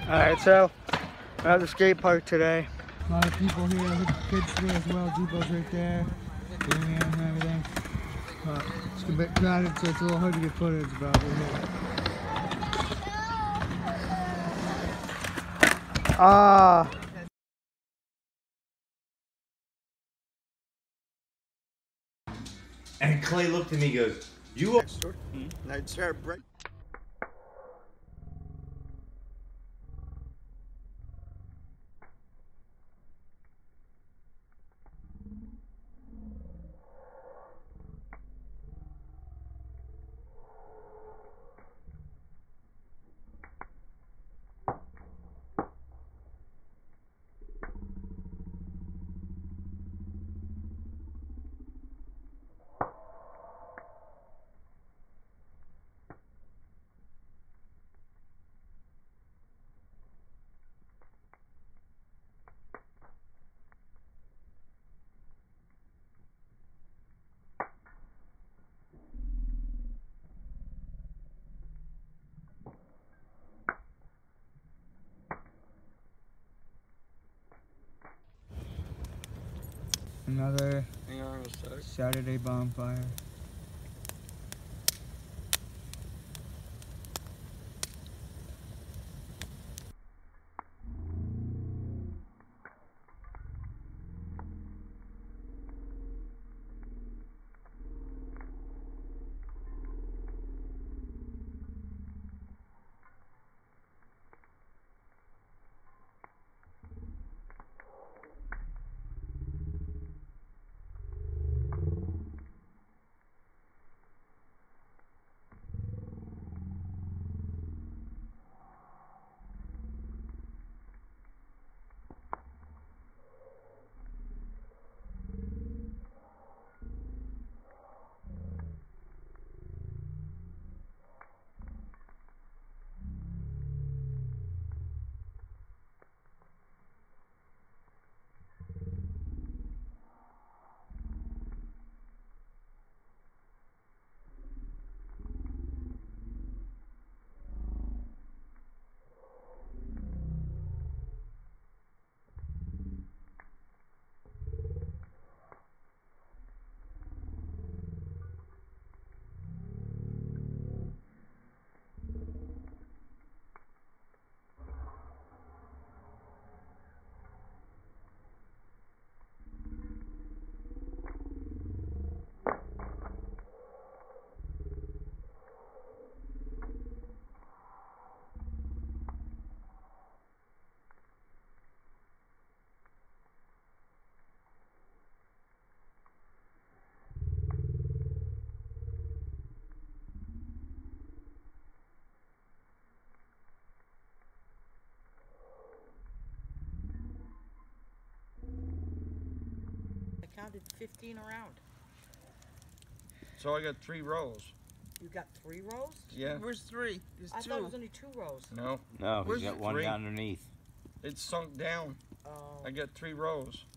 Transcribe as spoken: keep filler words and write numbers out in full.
Alright, so we're at the skate park today. A lot of people here, the kids here as well. Depot's right there, Damien and everything. But it's a bit crowded, so it's a little hard to get footage, but we're here. Ah. And Clay looked at me and goes, you are... Mm-hmm. I'd start break. Another Saturday bonfire. I counted fifteen around. So I got three rows. You got three rows? Yeah. Where's three? There's I two. thought it was only two rows. No. No, Where's he's got the one three? underneath. It's sunk down. Oh. I got three rows.